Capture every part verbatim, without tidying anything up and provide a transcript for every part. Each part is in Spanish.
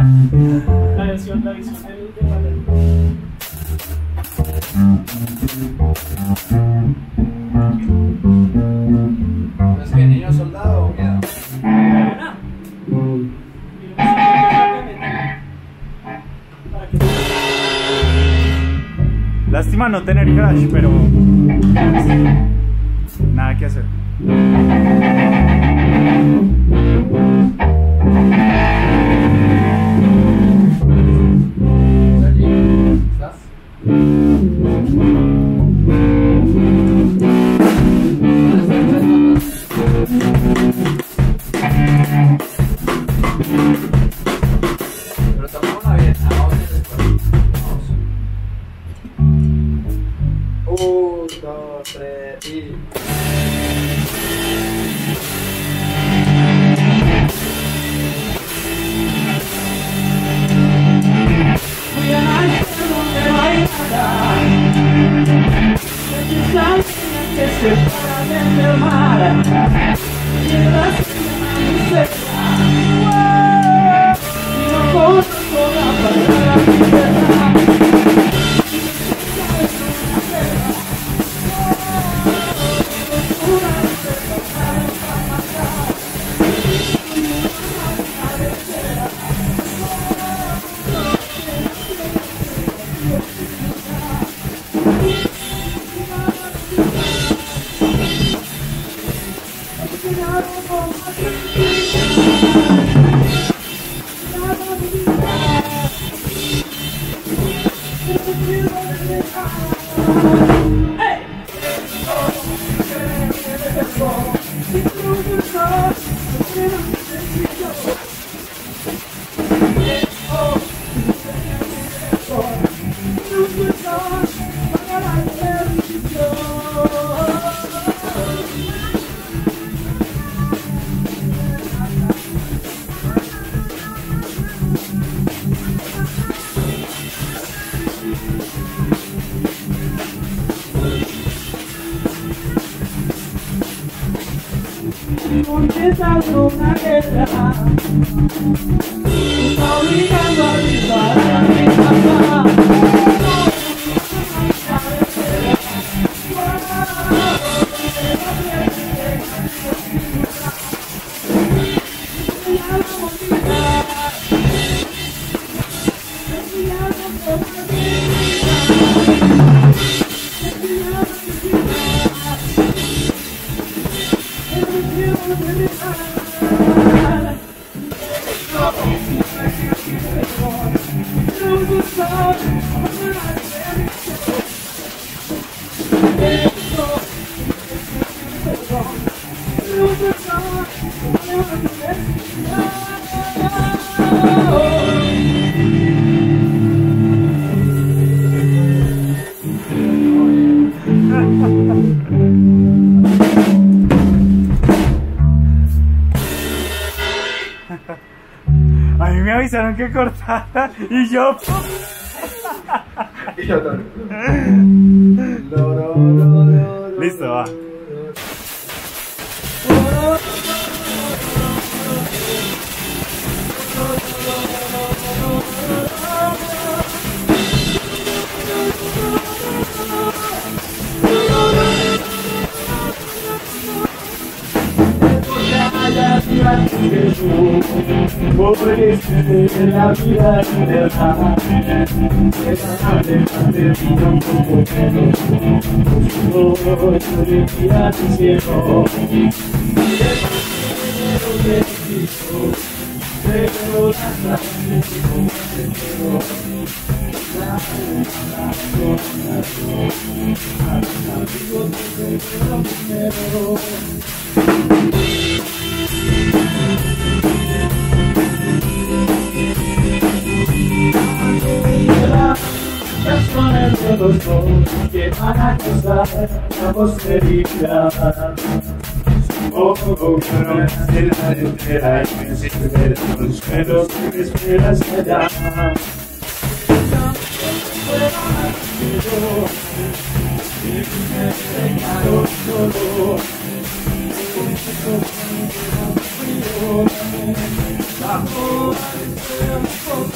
La versión, la visión de, de Valerio. ¿Es que niño soldado o qué? Lástima no tener crash, pero nada que hacer. ¿Estás? Pero tomamos una bien, vamos a hacer vamos. Un, dos, tres y... Empezando una guerra, está obligando a disparar a mi casa. A mí me avisaron que cortara y yo... Y yo también. Listo, va. Porque de la vida y verdad esa de vida un poco menos todo felicidad y cielo de Cristo pero la sangre como se quedó la la a los amigos que se quedó primero. Las manos de los dos que van a cruzar la posteridad. Oh, oh, pero en la entera y me sirve de los suelos que me esperas allá. Y me dejaron solo. Bajo el cielo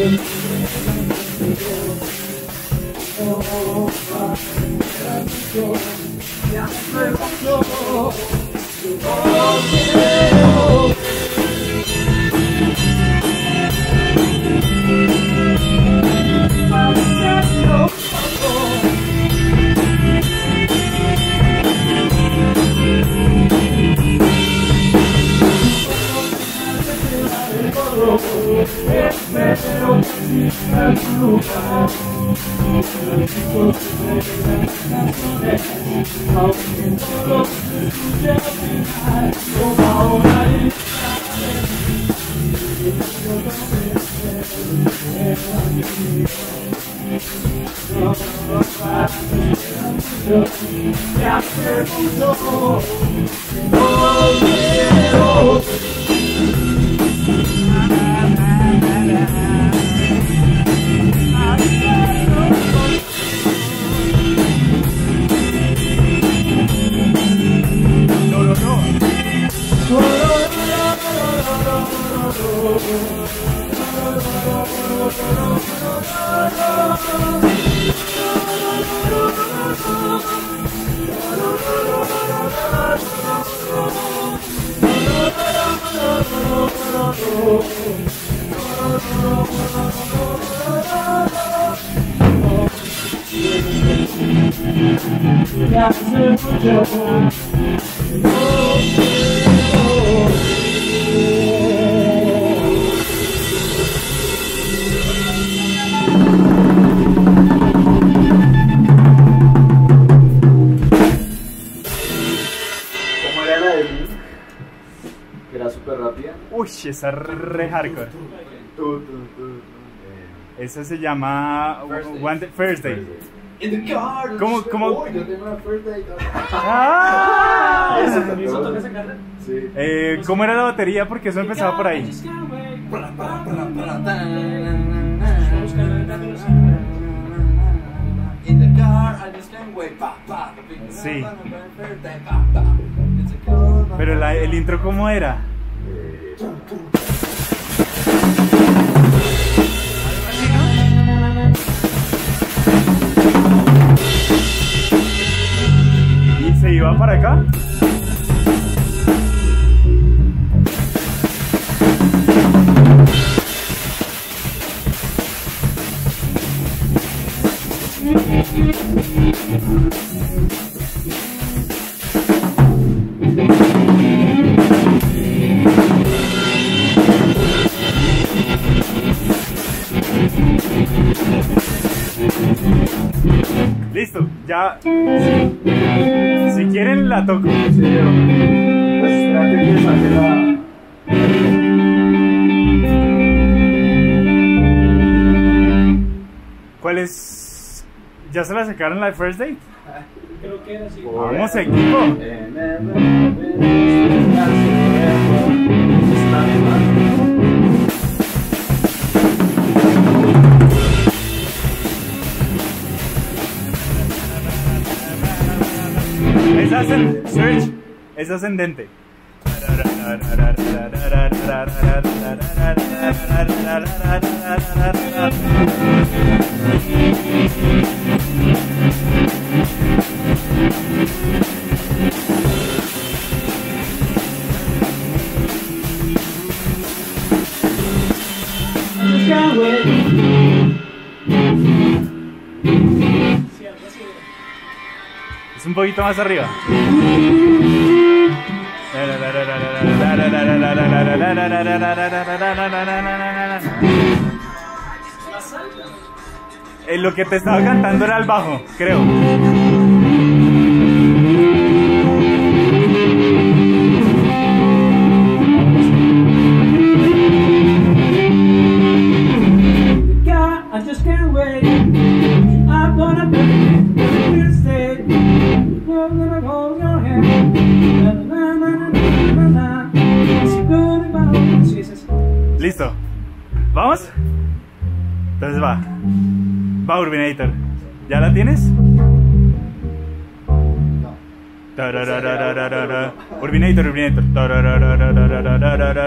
¿Cómo era la de Blink? Que era súper rápida. Uy, esa es re hardcore. Tu, tu, tu, tu. Esa se llama First Date. One Day- First Day. In the car. ¿Cómo- dice, cómo? "Oh, yo tengo una first date". ¡Ah! Eso ¿También hizo tocar esa carrera? Sí. Eh, ¿Cómo era la batería? Porque eso empezaba por ahí. Para, para, para, para, In the car, I just can't wait. Pa, pa. Sí. Pa, pa. It's a car. Pero la- el intro, ¿cómo era? ¿Y se iba para acá? Listo, ya. Si quieren, la toco. Sí, pues espérate que saque la... ¿Cuál es? ¿Ya se la sacaron la de First Date? Creo que era así. Vamos, equipo. Esa es el switch, es ascendente. Sí, algo así era. Es un poquito más arriba. Más alta. Eh, Lo que te estaba cantando era el bajo, creo. God, I just can't wait. I'm gonna be here to stay. I'm gonna hold your hand. Na, na, na, na, na, na, na. It's good about- Sí, es eso. Listo. ¿Vamos? Entonces va. Va, Urbinator. ¿Ya la tienes? Tarararararara. Urbinator, Urbinator. Tarararararara.